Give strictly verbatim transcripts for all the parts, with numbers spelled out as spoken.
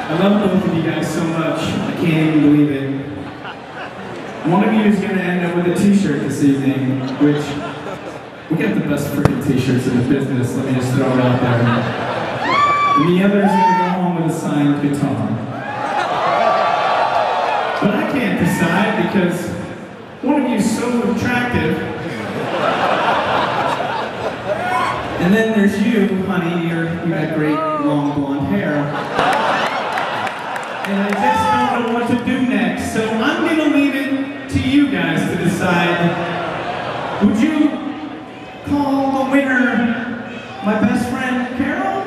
I love both of you guys so much. I can't even believe it. One of you is going to end up with a t-shirt this evening, which we got the best freaking t-shirts in the business. Let me just throw it out there. And the other is going to go home with a signed guitar. But I can't decide because one of you is so attractive. And then there's you, honey. You're, you got great long blonde hair. And I just don't know what to do next, so I'm going to leave it to you guys to decide. Would you call the winner my best friend, Carol?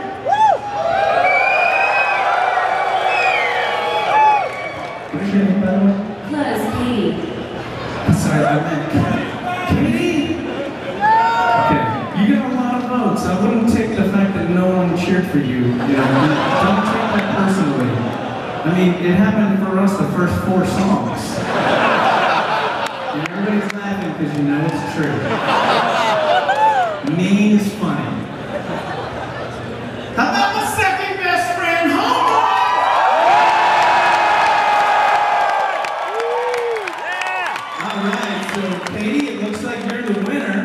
What's your name, by the way? Close, Katie. I'm sorry, I meant Katie? Okay, you got a lot of votes. I wouldn't take the fact that no one cheered for you. You know, don't take that personally. I mean, it happened for us the first four songs. And everybody's laughing because you know it's true. Mean is funny. How about my second best friend, Homer? Yeah! Alright, so Katie, it looks like you're the winner.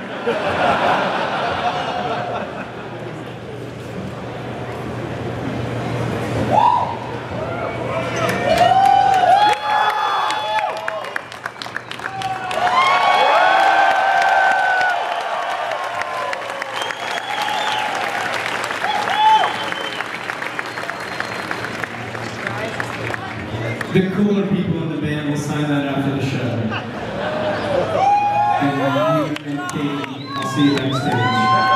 The cooler people in the band will sign that after the show. And you and Katie, I'll see you backstage.